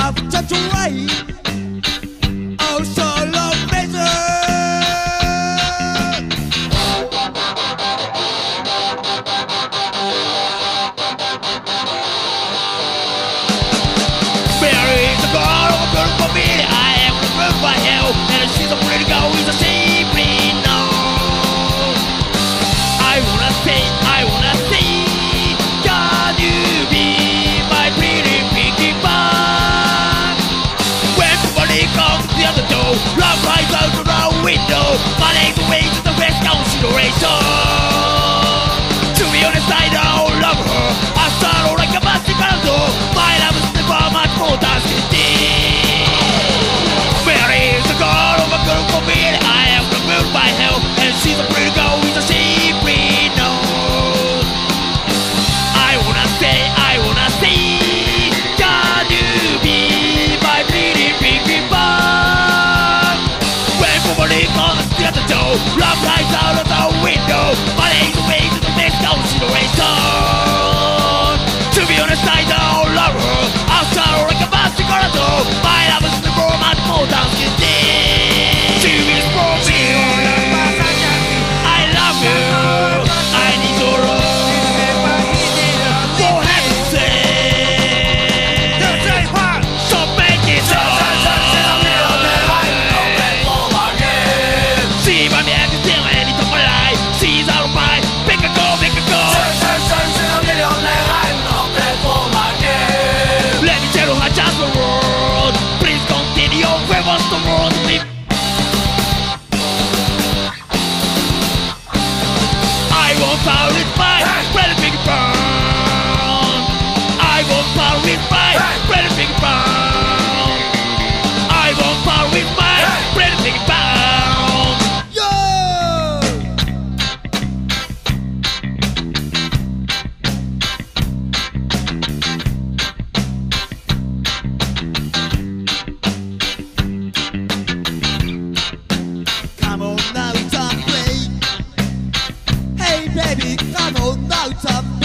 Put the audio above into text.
of such a way. Oh, so long measure. Mary is the girl of a beautiful beauty. I am the bird by hell, and she's a pretty girl with a shapely nose. I wanna say, can you be my pretty pinky pie? When somebody comes to the other door, love flies out of the window. My legs away to the best consideration. To be honest, I don't love her. I startle like a bicycle door. My love is never much more than 15. Mary is the girl of a beautiful beauty. I am the moon by hell, and she's a pretty girl with a shapely nose. I wanna say, can you be my pretty pinky pie? When somebody comes to the door, love flies out of the window. My legs away to the next consideration. To be honest, I don't love her. I'll start like a bicycle door. My love is never much more than 15. She is for me. I love you. I need your love. For heaven's sake. So make it so. See my man is still any time I lie. She's out of my. Make a go, make a go. Let me tell you how just the world. Please continue. Where was the world to live? I won't power with my pretty big brown. I won't power with my pretty big brown. I won't power with my pretty big brown. Yo! Come on now, time play. Hey baby, come on now, time